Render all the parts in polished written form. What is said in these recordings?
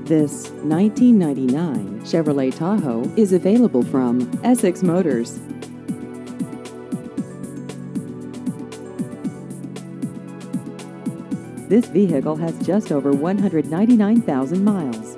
This 1999 Chevrolet Tahoe is available from Essex Motors. This vehicle has just over 199,000 miles.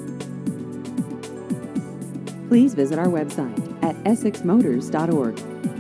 Please visit our website at essexmotors.org.